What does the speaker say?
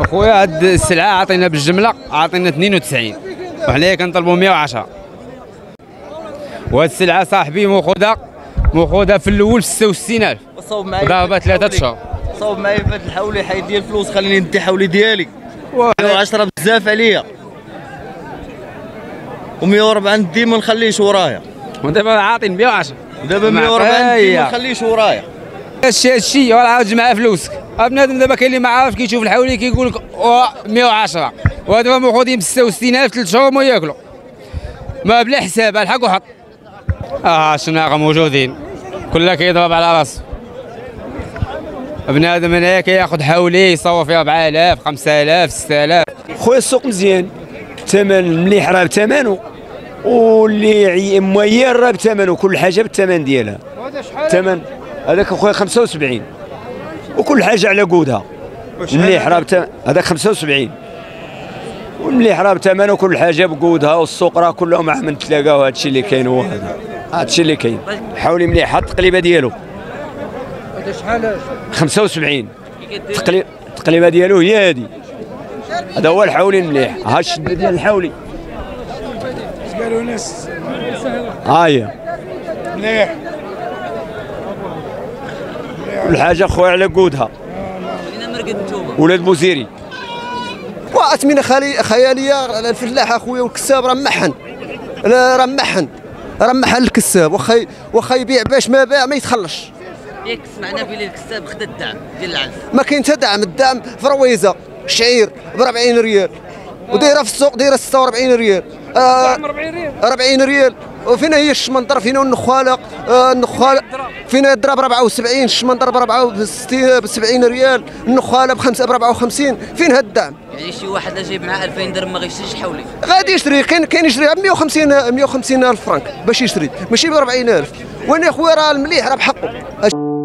اخويا هاد السلعه عطينا بالجمله عطينا 92 وحنايا كنطلبوا 110. وهاد السلعه صاحبي مخوذه في الاول ب 66000 ضربه 3 اشهر. صوب معايا في هاد الحولي حيد لي الفلوس خليني ندي حولي ديالي 110 بزاف عليا و104 ندي ما نخليش ورايا ودابا عاطين 110 ودابا 104 ندي ما نخليش ورايا. هادشي راه عاود جمع فلوسك. بنادم دابا كاين اللي ما عارف كيشوف الحولي كيقول لك 110 ودابا مخوذين ب 66000 3 شهور ما ياكلوا ما بلا حساب. الحق وحط الشناقه موجودين كلها كيضرب على راسه. بنادم هنايا كياخذ حولي يصور فيه 4000 5000 6000. خويا السوق مزيان، الثمن مليح راه بثمنه، واللي موير راه بثمنه، كل حاجه بالثمن ديالها. الثمن هذاك خويا 75 وكل حاجه على قودها. مليح راه هذاك 75 والمليح راه بثمنه وكل حاجه بقودها، والسوق راه كلهم عام نتلاقاو. هادشي اللي كاين هو هادشي اللي كاين. حولي مليح هاد التقليبه ديالو شحال 75 التقليبه ديالو هي هادي. هذا هو الحولي المليح. ها الشده ديال الحولي قالوا ناس ها هي مليح كل حاجه خويا على قودها. ولاد بوزيري واثمنه خياليه. الفلاح اخويا والكساب راه محن راه محن الكساب واخا يبيع باش ما باع ما يتخلصش. ياك سمعنا بلي الكساب خدا الدعم ديال العلف. ما كاين حتى دعم. الدعم في رويزه الشعير ب 40 ريال ودايره في السوق دايره 46 ريال. 40 ريال. وفين هي الشمندر؟ فين النخاله؟ النخاله فين الضرب 74 الشمندر ب 70 ريال النخاله ب 54. فين هاد الدعم؟ يعني شي واحد لا جايب معاه 2000 درهم ما غيشريش حولي غادي يشري. كاين يشري ب 150 الف فرنك باش يشري ماشي ب 40000. وانا خويا راه المليح راه بحقه.